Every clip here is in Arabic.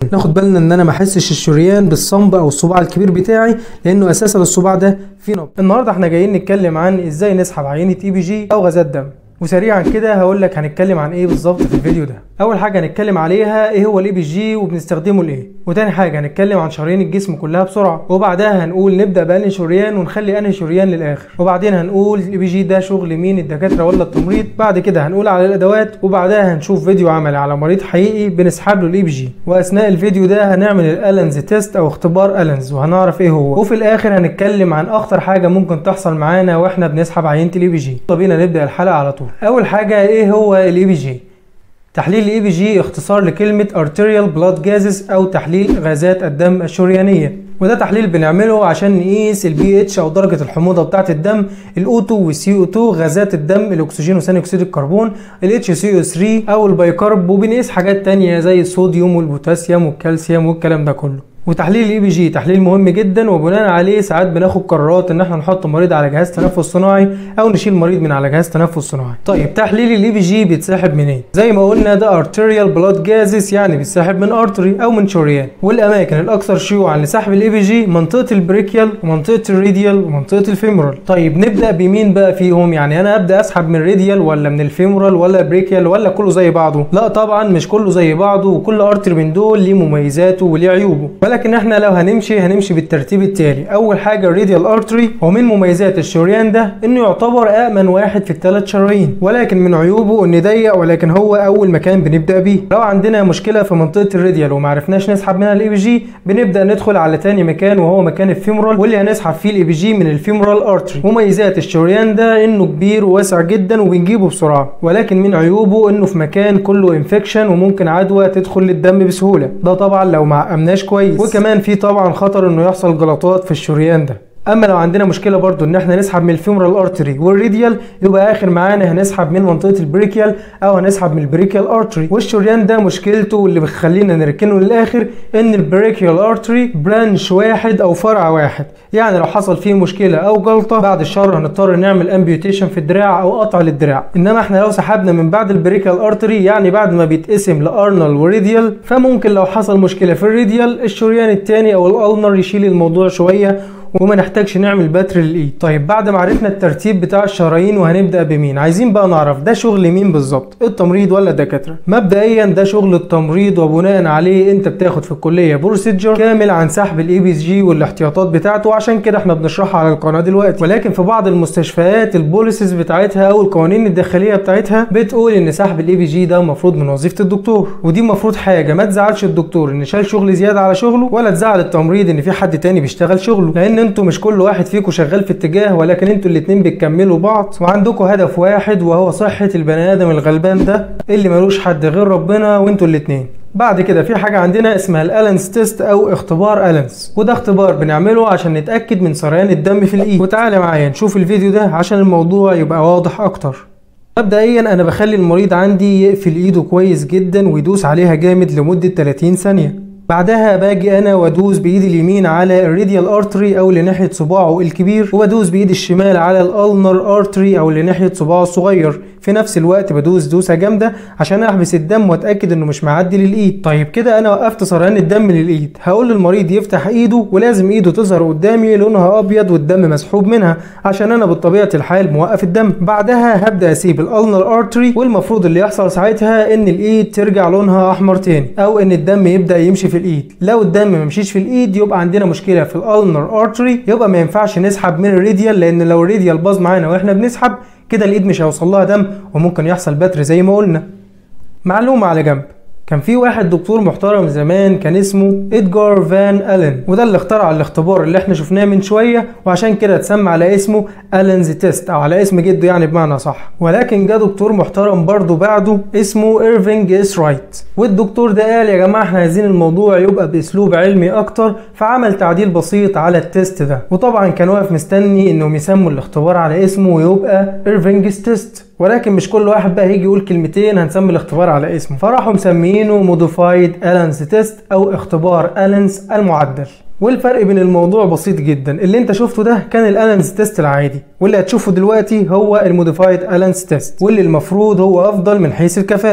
ناخد بالنا ان انا ما احسش الشريان بالصنب او الصباع الكبير بتاعي، لانه اساسا الصباع ده فيه نبض. النهارده احنا جايين نتكلم عن ازاي نسحب عينه اي بي جي او غازات دم. وسريعا كده هقول لك هنتكلم عن ايه بالظبط في الفيديو ده. اول حاجه هنتكلم عليها ايه هو الاي بي جي وبنستخدمه لايه، وتاني حاجه هنتكلم عن شرايين الجسم كلها بسرعه، وبعدها هنقول نبدا بانهي شريان ونخلي انهي شريان للاخر، وبعدين هنقول الاي بي جي ده شغل مين، الدكاتره ولا التمريض. بعد كده هنقول على الادوات، وبعدها هنشوف فيديو عملي على مريض حقيقي بنسحب له الاي بي جي، واثناء الفيديو ده هنعمل الالنز تيست او اختبار النز وهنعرف ايه هو، وفي الاخر هنتكلم عن اخطر حاجه ممكن تحصل معانا واحنا بنسحب عينه الاي بي جي. طب بينا نبدا الحلقه على طول. اول حاجه ايه هو الاي بي جي؟ تحليل الاي بي جي اختصار لكلمه arterial blood gases او تحليل غازات الدم الشريانيه، وده تحليل بنعمله عشان نقيس البي اتش او درجه الحموضه بتاعه الدم، الاو 2 والسي او 2 غازات الدم، الاكسجين وثاني اكسيد الكربون، الاتش سي او 3 او البيكرب، وبنقيس حاجات تانية زي الصوديوم والبوتاسيوم والكالسيوم والكلام ده كله. وتحليل الاي بي جي تحليل مهم جدا، وبناء عليه ساعات بناخد قرارات ان احنا نحط مريض على جهاز تنفس صناعي او نشيل مريض من على جهاز تنفس صناعي. طيب تحليل الاي بي جي بيتسحب منين؟ زي ما قلنا ده arterial blood gases، يعني بيتسحب من ارتري او من شريان، والاماكن الاكثر شيوعا لسحب الاي بي جي منطقه البريكيال ومنطقه الريديال ومنطقه الفيمورال. طيب نبدا بمين بقى فيهم؟ يعني انا ابدا اسحب من الريديال ولا من الفيمورال ولا بريكيال ولا كله زي بعضه؟ لا طبعا مش كله زي بعضه، وكل ارتري من دول ليه مميزاته وليه عيوبه، ولكن احنا لو هنمشي بالترتيب التالي. اول حاجه الراديال ارتري، ومن مميزات الشريان ده انه يعتبر امن واحد في الثلاث شرايين، ولكن من عيوبه انه ضيق، ولكن هو اول مكان بنبدا بيه. لو عندنا مشكله في منطقه الراديال وما عرفناش نسحب منها الاي بي جي، بنبدا ندخل على تاني مكان وهو مكان الفيمورال، واللي هنسحب فيه الاي بي جي من الفيمورال ارتري. مميزات الشريان ده انه كبير وواسع جدا وبنجيبه بسرعه، ولكن من عيوبه انه في مكان كله انفكشن وممكن عدوى تدخل للدم بسهوله، ده طبعا لو ما عقمناش كويس، وكمان في طبعا خطر انه يحصل جلطات في الشريان ده. اما لو عندنا مشكله برضو ان احنا نسحب من الفيمورال ارتري والريديال، يبقى اخر معانا هنسحب من منطقه البريكيال او هنسحب من البريكيال ارتري. والشريان ده مشكلته واللي بيخلينا نركنه للاخر ان البريكيال ارتري برانش واحد او فرع واحد، يعني لو حصل فيه مشكله او جلطه بعد الشر هنضطر نعمل امبيوتيشن في الدراع او قطع للدراع. انما احنا لو سحبنا من بعد البريكيال ارتري، يعني بعد ما بيتقسم لارنال وريديال، فممكن لو حصل مشكله في الريديال الشريان الثاني او الالنر يشيل الموضوع شويه وما نحتاجش نعمل بتر للايد. طيب بعد ما عرفنا الترتيب بتاع الشرايين وهنبدا بمين، عايزين بقى نعرف ده شغل مين بالظبط، التمريض ولا الدكاتره؟ مبدئيا ده شغل التمريض، وبناء عليه انت بتاخد في الكليه بروسيجر كامل عن سحب الاي بي جي والاحتياطات بتاعته، عشان كده احنا بنشرحها على القناه دلوقتي. ولكن في بعض المستشفيات البوليسز بتاعتها او القوانين الداخليه بتاعتها بتقول ان سحب الاي بي جي ده المفروض من وظيفه الدكتور، ودي المفروض حاجه ما تزعلش الدكتور ان شال شغل زياده على شغله، ولا تزعل التمريض ان في حد تاني بيشتغل شغله، لان انتوا مش كل واحد فيكم شغال في اتجاه، ولكن انتوا الاتنين بتكملوا بعض وعندكم هدف واحد، وهو صحة البني ادم الغلبان ده اللي ملوش حد غير ربنا وانتوا الاتنين. بعد كده في حاجة عندنا اسمها الالنس تيست او اختبار النس، وده اختبار بنعمله عشان نتأكد من سريان الدم في الايد. وتعالى معايا نشوف الفيديو ده عشان الموضوع يبقى واضح اكتر. مبدئيا انا بخلي المريض عندي يقفل ايده كويس جدا ويدوس عليها جامد لمدة 30 ثانية. بعدها باجي انا وادوس بايدي اليمين على الراديال ارتري او اللي ناحيه صباعه الكبير، وبدوس بايدي الشمال على الالنر ارتري او اللي ناحيه صباعه الصغير. في نفس الوقت بدوس دوسه جامده عشان احبس الدم واتاكد انه مش معدي للايد. طيب كده انا وقفت سريان الدم للايد، هقول للمريض يفتح ايده، ولازم ايده تظهر قدامي لونها ابيض والدم مسحوب منها، عشان انا بطبيعه الحال موقف الدم. بعدها هبدا اسيب الالنر ارتري، والمفروض اللي يحصل ساعتها ان الايد ترجع لونها احمر تاني، او ان الدم يبدا يمشي في الايد. لو الدم ما مشيش في الايد يبقى عندنا مشكله في الالنر ارتري، يبقى ما ينفعش نسحب من الراديال، لان لو الراديال باظ معانا واحنا بنسحب كده الايد مش هيوصل لها دم وممكن يحصل بتر زي ما قلنا. معلومه على جنب، كان في واحد دكتور محترم زمان كان اسمه إدجار فان ألين، وده اللي اخترع الاختبار اللي احنا شفناه من شويه، وعشان كده اتسمى على اسمه ألينز تيست او على اسم جده يعني بمعنى صح. ولكن جه دكتور محترم برضه بعده اسمه إيرفينج اس رايت، والدكتور ده قال يا جماعه احنا عايزين الموضوع يبقى باسلوب علمي اكتر، فعمل تعديل بسيط على التيست ده. وطبعا كان واقف مستني انهم يسموا الاختبار على اسمه ويبقى إيرفينج's تيست، ولكن مش كل واحد بقى هيجي يقول كلمتين هنسمي الاختبار على اسمه، فراحوا مسميينه موديفايد ألينز تيست او اختبار ألينز المعدل. والفرق بين الموضوع بسيط جدا، اللي انت شفته ده كان الألينز تيست العادي، واللي هتشوفه دلوقتي هو الموديفايد ألينز تيست، واللي المفروض هو افضل من حيث الكفاءة.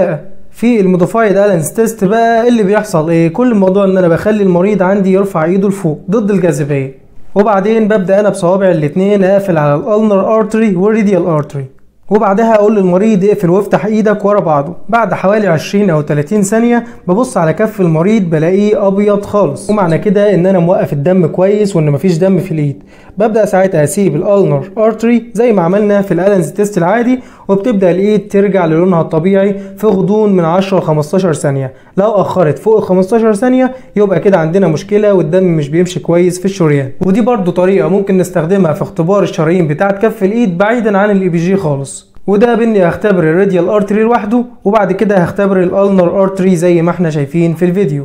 في الموديفايد الانز تيست بقى اللي بيحصل ايه؟ كل الموضوع ان انا بخلي المريض عندي يرفع ايده لفوق ضد الجاذبيه، وبعدين ببدا انا بصوابع الاتنين اقفل على الالنر ارتري والريديال ارتري، وبعدها اقول للمريض اقفل وافتح ايدك ورا بعضه. بعد حوالي 20 او 30 ثانيه ببص على كف المريض بلاقيه ابيض خالص، ومعنى كده ان انا موقف الدم كويس وان مفيش دم في الايد. ببدا ساعتها اسيب الالنر ارتري زي ما عملنا في الالانز تيست العادي، وبتبدا الايد ترجع للونها الطبيعي في غضون من 10 ل 15 ثانيه. لو اخرت فوق ال 15 ثانيه يبقى كده عندنا مشكله والدم مش بيمشي كويس في الشريان. ودي برضو طريقه ممكن نستخدمها في اختبار الشرايين بتاعه كف الايد بعيدا عن الاي بي جي خالص. وده باني هختبر الراديال ارتري لوحده، وبعد كده هختبر الالنر ارتري زي ما احنا شايفين في الفيديو.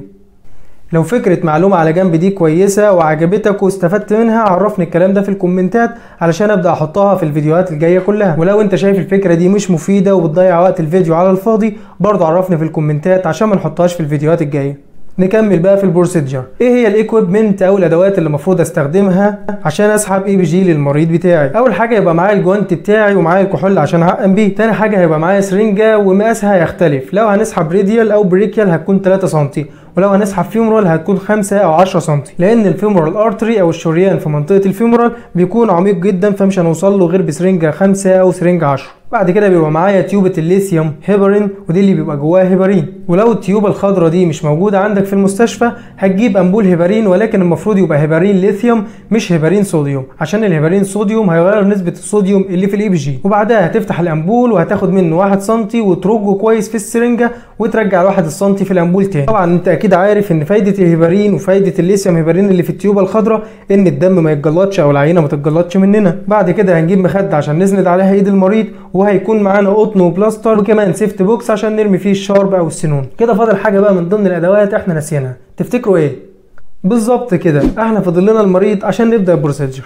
لو فكرة معلومة على جنب دي كويسة وعجبتك واستفدت منها عرفني الكلام ده في الكومنتات علشان ابدأ احطها في الفيديوهات الجاية كلها. ولو انت شايف الفكرة دي مش مفيدة وبتضيع وقت الفيديو على الفاضي برضه عرفني في الكومنتات عشان ما نحطهاش في الفيديوهات الجاية. نكمل بقى في البروسيجر. ايه هي الايكويبمنت او الادوات اللي المفروض استخدمها عشان اسحب اي بي جي للمريض بتاعي؟ اول حاجه يبقى معايا الجوانت بتاعي ومعايا الكحول عشان اعقم بيه. تاني حاجه هيبقى معايا سرنجه ومقاسها يختلف، لو هنسحب راديال او بريكيال هتكون 3 سم، ولو هنسحب فيمورال هتكون 5 او 10 سم، لان الفيمورال ارتري او الشريان في منطقه الفيمورال بيكون عميق جدا فمش هنوصل له غير بسرنجه 5 او سرنجه 10. بعد كده بيبقى معايا تيوبة الليثيوم هيبرين، ودي اللي بيبقى جواها هيبرين. ولو التيوبة الخضراء دي مش موجودة عندك في المستشفى هتجيب امبول هيبرين، ولكن المفروض يبقى هيبرين ليثيوم مش هيبرين صوديوم، عشان الهيبرين صوديوم هيغير نسبة الصوديوم اللي في الاي بي جي. وبعدها هتفتح الامبول وهتاخد منه 1 سم وترجه كويس في السرنجة وترجع 1 سم في الامبول تاني. طبعا انت اكيد عارف ان فايدة الهيبرين وفايدة الليثيوم هيبرين اللي في التيوبة الخضراء ان الدم ما يتجلطش او العينة ما تتجلطش مننا. بعد كده هنجيب مخدة عشان نسند عليها ايد المريض، وهيكون معانا قطن وبلاستر وكمان سيفت بوكس عشان نرمي فيه الشارب او السنون. كده فاضل حاجه بقى من ضمن الادوات احنا ناسيينها، تفتكروا ايه؟ بالظبط كده، احنا فاضل لنا المريض عشان نبدا البروسيجر.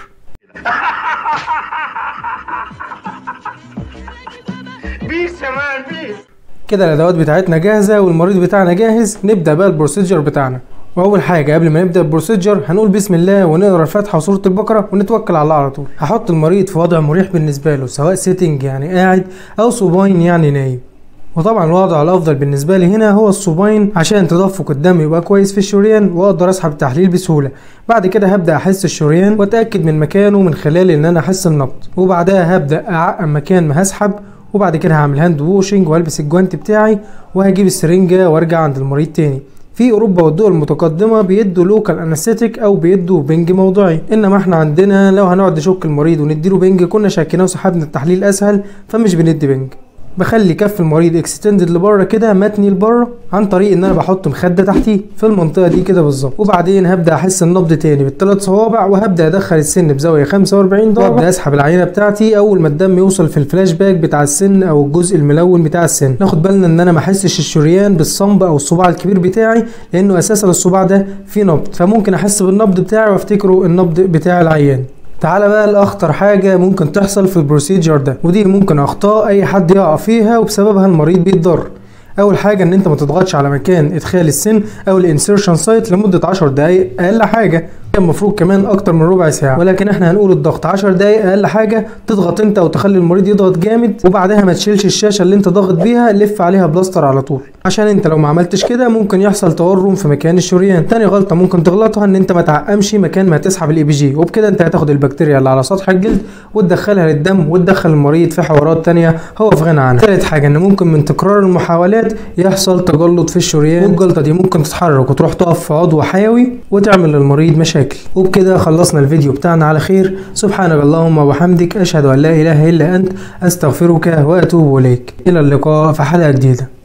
بيس يا مان بيس. كده الادوات بتاعتنا جاهزه والمريض بتاعنا جاهز، نبدا بقى البروسيجر بتاعنا. واول حاجه قبل ما نبدا البروسيجر هنقول بسم الله ونقرا الفاتحه وسوره البقره ونتوكل على الله على طول. هحط المريض في وضع مريح بالنسبه له، سواء سيتنج يعني قاعد او صوباين يعني نايم. وطبعا الوضع الافضل بالنسبه لي هنا هو الصوباين عشان تدفق الدم يبقى كويس في الشريان واقدر اسحب التحليل بسهوله. بعد كده هبدا احس الشريان واتاكد من مكانه من خلال ان انا احس النبض، وبعدها هبدا اعقم مكان ما هسحب، وبعد كده هعمل هاند ووشنج والبس الجوانت بتاعي وهجيب السرنجه وارجع عند المريض تاني. في اوروبا والدول المتقدمه بيدوا لوكال انستيك او بيدوا بنج موضعي، انما احنا عندنا لو هنقعد نشك المريض ونديله بنج كنا شكيناه وسحبنا التحليل اسهل فمش بندي بنج. بخلي كف المريض اكستندد لبره كده متني لبره عن طريق ان انا بحط مخده تحتيه في المنطقه دي كده بالظبط، وبعدين هبدا احس النبض تاني بال3 صوابع وهبدا ادخل السن بزاويه 45 درجه وابدا اسحب العينه بتاعتي اول ما الدم يوصل في الفلاش باك بتاع السن او الجزء الملون بتاع السن. ناخد بالنا ان انا ما احسش الشريان بالصنب او الصباع الكبير بتاعي لانه اساسا الصباع ده فيه نبض، فممكن احس بالنبض بتاعي وافتكره النبض بتاع العيان. تعالى بقى لاخطر حاجه ممكن تحصل في البروسيجر ده، ودي ممكن اخطاء اي حد يقع فيها وبسببها المريض بيتضر. اول حاجه ان انت ما تضغطش على مكان ادخال السن او الانسيرشن سايت لمده 10 دقائق اقل حاجه، المفروض كمان اكتر من ربع ساعه، ولكن احنا هنقول الضغط 10 دقائق اقل حاجه. تضغط انت وتخلي المريض يضغط جامد، وبعدها ما تشيلش الشاشه اللي انت ضاغط بيها، لف عليها بلاستر على طول، عشان انت لو ما عملتش كده ممكن يحصل تورم في مكان الشريان. تاني غلطه ممكن تغلطها ان انت ما تعقمش مكان ما تسحب الاي بي جي، وبكده انت هتاخد البكتيريا اللي على سطح الجلد وتدخلها للدم وتدخل المريض في حوارات تانيه هو في غنى عنها. تالت حاجه ان ممكن من تكرار المحاولات يحصل تجلط في الشريان، والجلطه دي ممكن تتحرك وتروح تقف في عضو حيوي وتعمل للمريض مشاكل. وبكده خلصنا الفيديو بتاعنا على خير. سبحانك اللهم وبحمدك، اشهد ان لا اله الا انت، استغفرك واتوب اليك. الى اللقاء في حلقه جديده.